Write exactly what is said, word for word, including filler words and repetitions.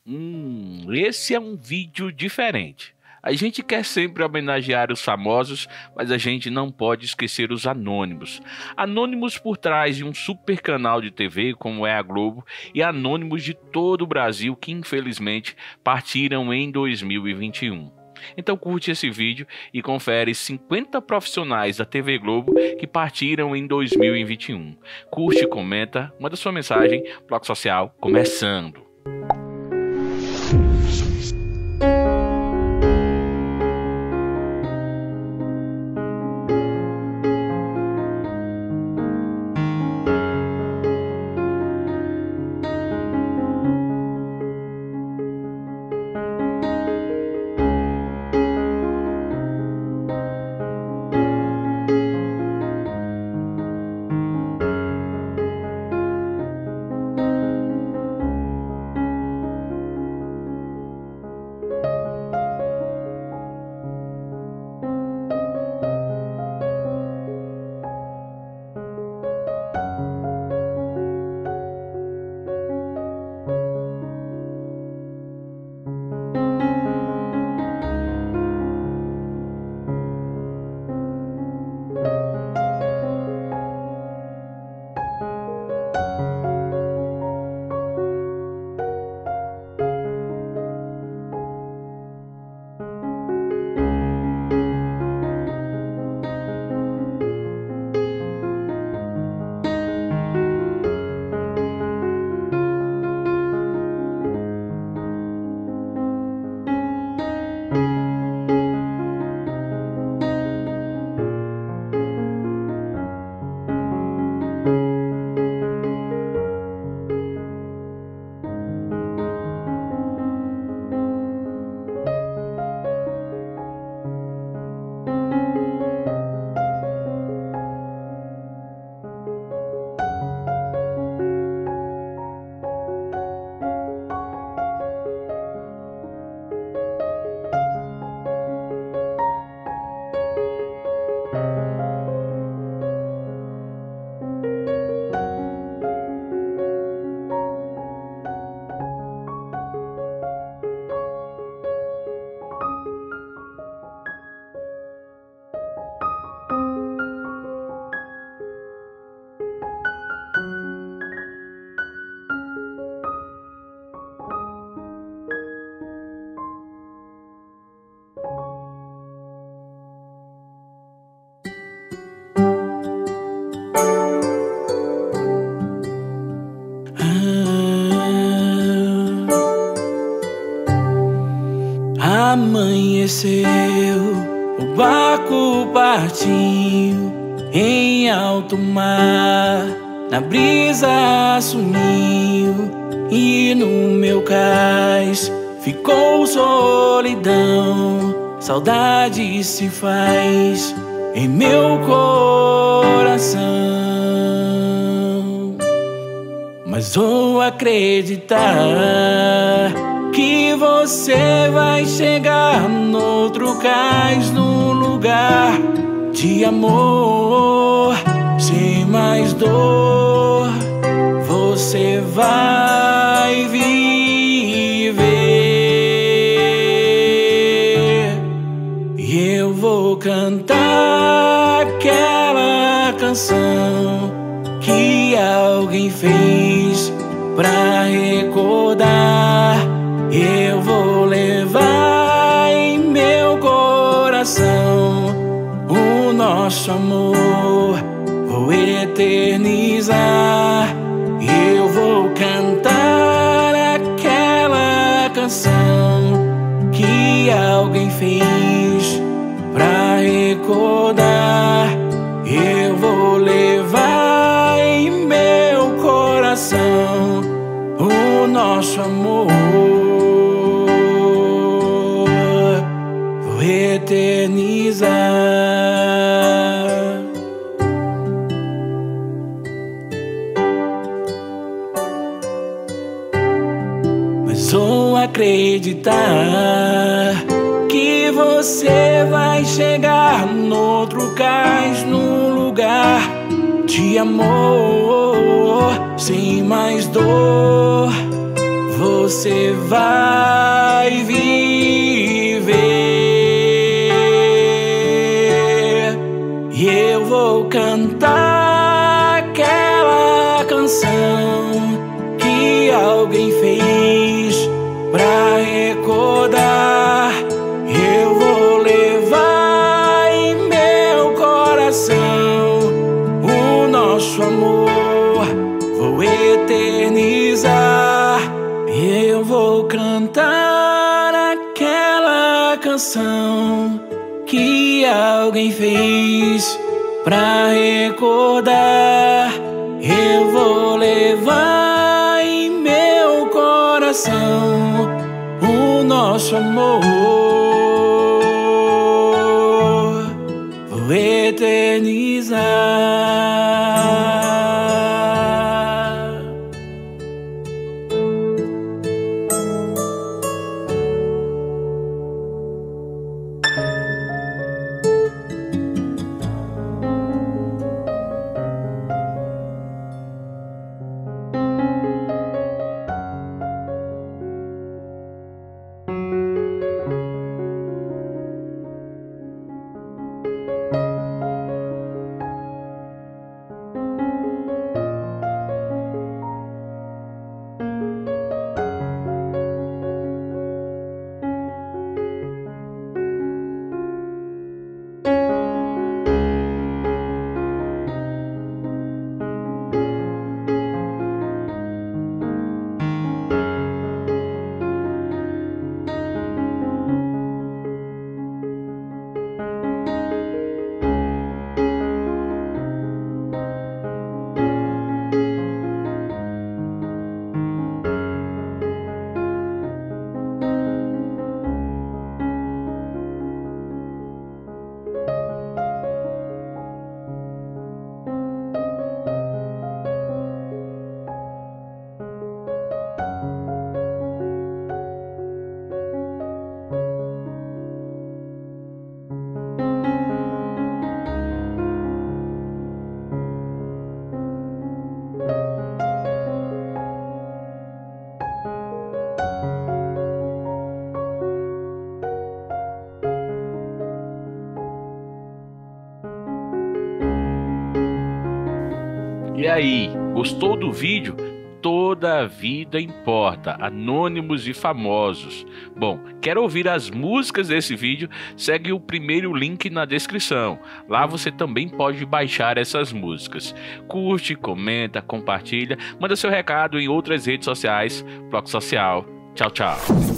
Hum, esse é um vídeo diferente. A gente quer sempre homenagear os famosos, mas a gente não pode esquecer os anônimos. Anônimos por trás de um super canal de T V como é a Globo e anônimos de todo o Brasil que infelizmente partiram em dois mil e vinte e um. Então curte esse vídeo e confere cinquenta profissionais da T V Globo que partiram em dois mil e vinte e um. Curte, comenta, manda sua mensagem, Bloco Social começando. Amanheceu, o barco partiu em alto mar, na brisa sumiu e no meu cais ficou solidão. Saudade se faz em meu coração, mas vou acreditar que você vai chegar no outro cais, num lugar de amor, sem mais dor. Você vai viver e eu vou cantar aquela canção que alguém fez pra recordar. Eu vou levar em meu coração o nosso amor, vou eternizar. Eu vou cantar aquela canção que alguém fez pra recordar. Eu vou levar em meu coração o nosso amor, eternizar. Mas vou acreditar que você vai chegar no outro cais, num lugar de amor, sem mais dor. você vai viver. E eu vou cantar aquela canção que alguém fez pra recordar. Eu vou levar em meu coração o nosso amor, vou eternizar. Eu vou cantar aquela canção que alguém fez pra recordar. Eu vou levar em meu coração o nosso amor, vou eternizar. E aí, gostou do vídeo? Toda a vida importa, anônimos e famosos. Bom, quer ouvir as músicas desse vídeo? Segue o primeiro link na descrição. Lá você também pode baixar essas músicas. Curte, comenta, compartilha, manda seu recado em outras redes sociais. Bloco Social. Tchau, tchau.